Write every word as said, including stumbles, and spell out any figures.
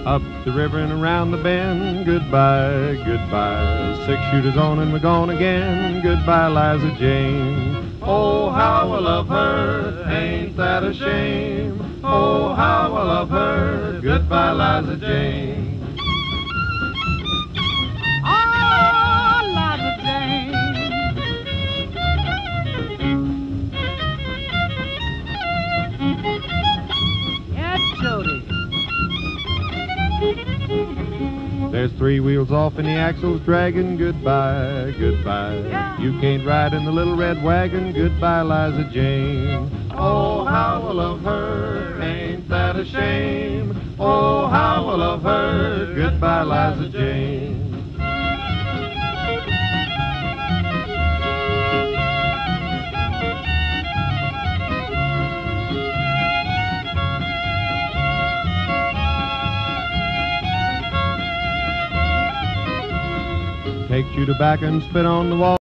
Up the river and around the bend, goodbye, goodbye. Six shooters on and we're gone again, goodbye, Liza Jane. Oh, how I love her, ain't that a shame? Oh, how I love her, goodbye, Liza Jane. Oh, Liza Jane. Yeah, Jody. There's three wheels off and the axle's dragging, goodbye, goodbye. Yeah. You can't ride in the little red wagon, goodbye, Liza Jane. Oh, how I love her, ain't that a shame? Oh, how I love her, goodbye, Liza Jane. Takes you to back and spit on the wall.